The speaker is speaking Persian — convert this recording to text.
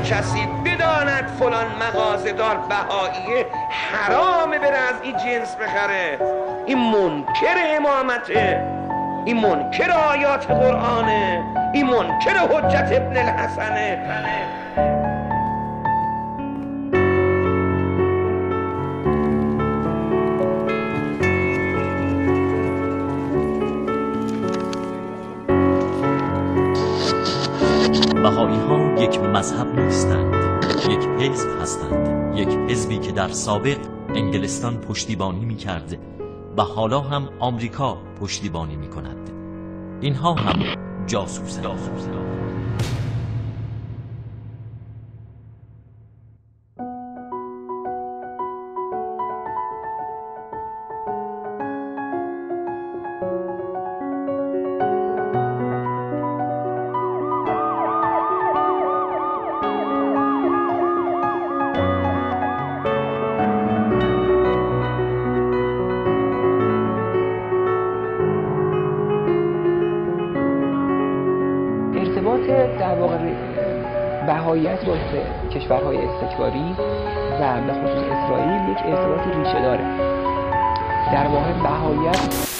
کسی بداند فلان مغازه‌دار بهائیه حرامه بره از این جنس بخره، این منکر امامته، این منکر آیات قرآنه، این منکر حجت ابن الحسنه. بهایی ها یک مذهب نیستند، یک حزب هستند، یک حزبی که در سابق انگلستان پشتیبانی می کرد و حالا هم آمریکا پشتیبانی می کند. اینها هم جاسوسند. در واقع بهائیت با کشورهای استکباری و به خصوص اسرائیل یک ارتباط ریشه داره. در واقع بهائیت